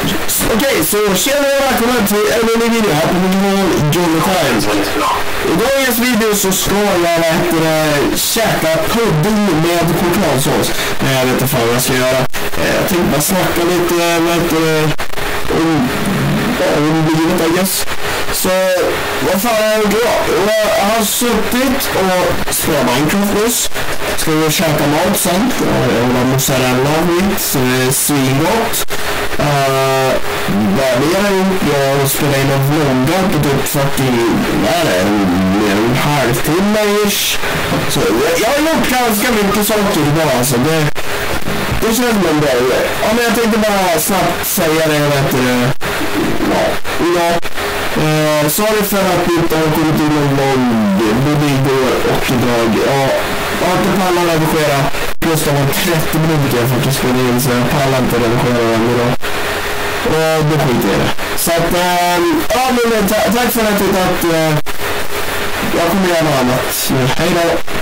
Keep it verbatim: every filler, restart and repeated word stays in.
Okej, så tjena och välkomna till en ny video här på min kanal Johnny Stjärn. I dagens video så ska jag äh, käka pudding med chokladsås. Nej, jag vet inte fan vad jag ska göra. Jag tänkte bara snacka lite vet, om, om livet, I guess. Så vad fan är det bra? Jag har suttit och spelat Minecraft nyss. Ska vi käka mat sen. Jag vill ha mozzarella vitt, svingott. Uh, vad det har jag gjort? Jag spelar in en vlogga på typ fyrtio, vad är det? Mer än en halvtimme ish. Så jag, jag har gjort ganska mycket saker idag alltså. Det, det känns som en bra idé. Ja, men jag tänkte bara snabbt säga det, vet du. Ja, ja. Uh, sorry för att vi inte har kommit in någon vlogg både igår och idag. Ja, jag har inte pallat redigera. Plus det var trettio minuter för att jag skulle in, så jag pallar inte redigera den idag. Och det skiter jag i det. Så att, ähm, ja men ta- tack för att du tittat. Äh, jag kommer göra något annat. Hej då!